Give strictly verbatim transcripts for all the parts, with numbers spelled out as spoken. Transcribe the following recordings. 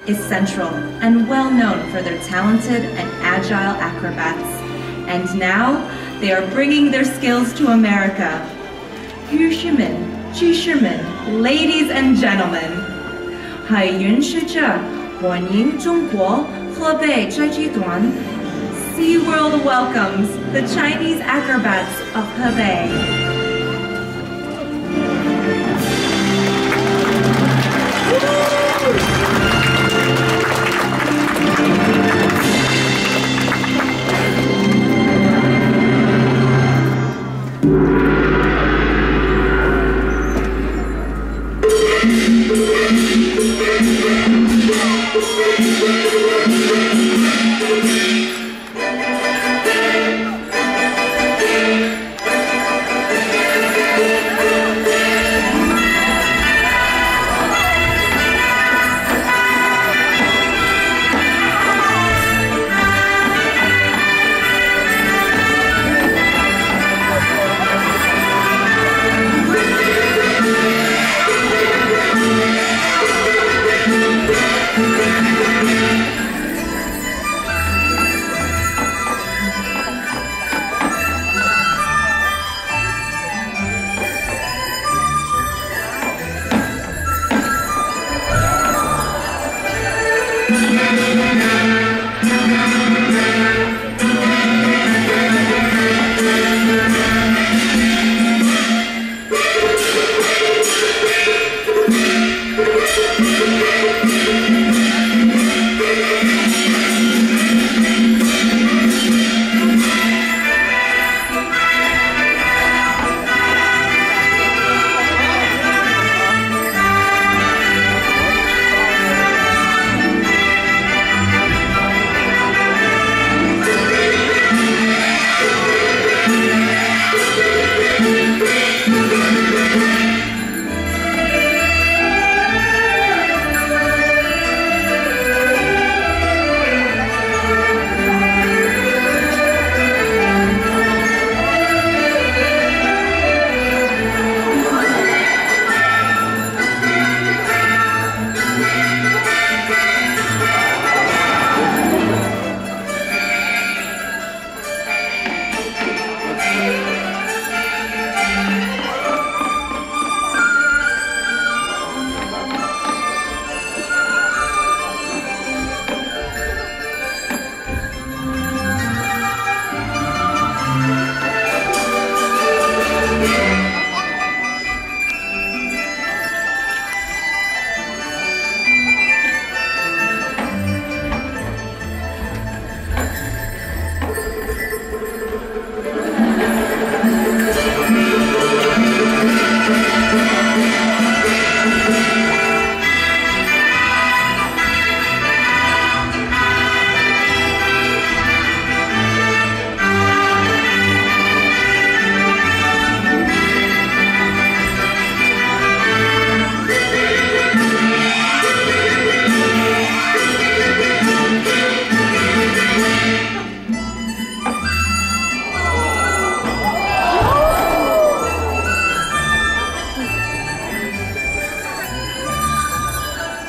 is central and well known for their talented and agile acrobats. And now, they are bringing their skills to America. 女士们、居士们, ladies and gentlemen, 海云使者欢迎中国河北载剧团. SeaWorld welcomes the Chinese acrobats of Hebei.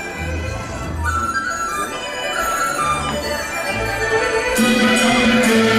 Thank you.